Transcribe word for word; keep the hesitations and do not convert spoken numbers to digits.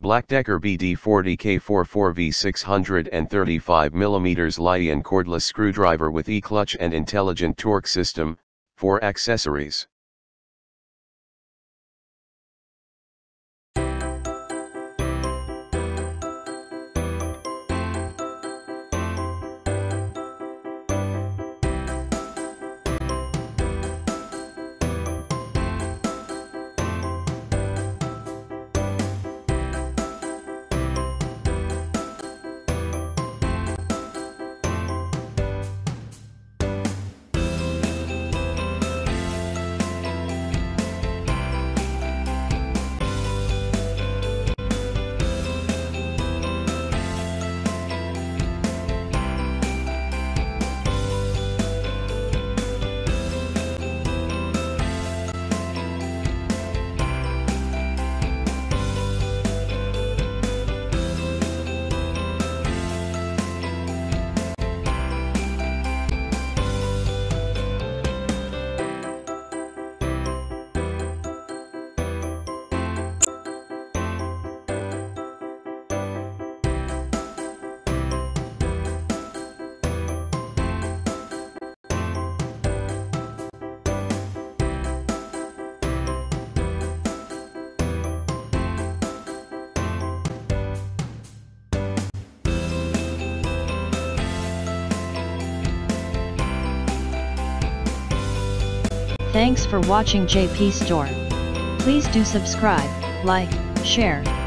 BLACKDECKER B D forty K four four V six hundred thirty-five millimeter Liion cordless screwdriver with EClutch and intelligent torque system. For accessories. Thanks for watching J P Store. Please do subscribe, like, share,